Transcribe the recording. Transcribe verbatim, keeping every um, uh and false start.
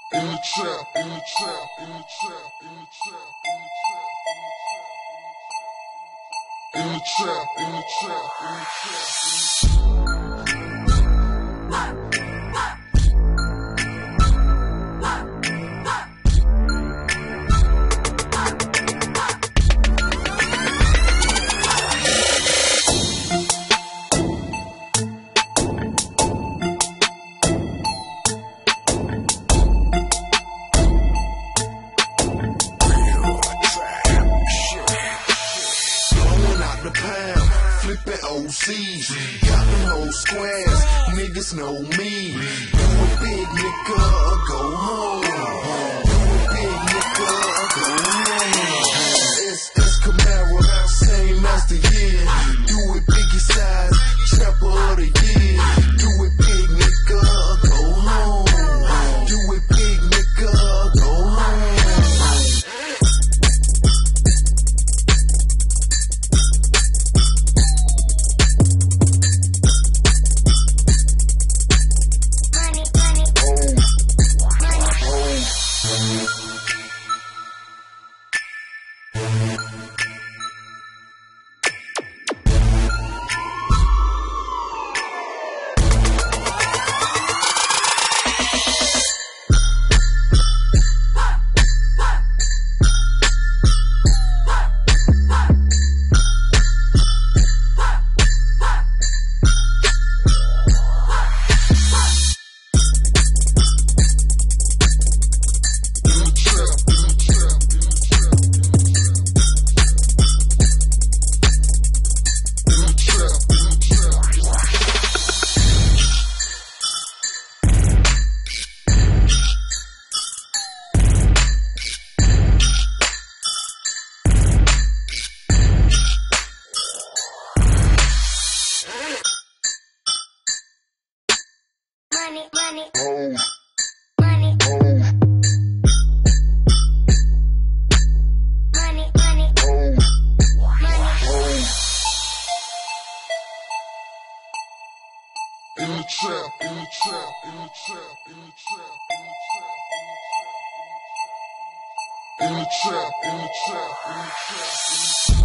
In the trap, in the trap, in the trap, in the trap, in the trap, in the trap, in the trap, in the trap. The pound, flipping O Cs, got them whole squares, niggas know me. You a big nigga, go home. You a big nigga, go home. S S Camaro, same as the year. You a biggie size, trapper of the year. You a big nigga, go home. You a big nigga, go home. Money, money, Oh, money, oh, money, money, oh, money. oh. In the trap, in the trap, in the trap, in the trap, in the trap, in the trap, in the trap, in the trap, in the trap.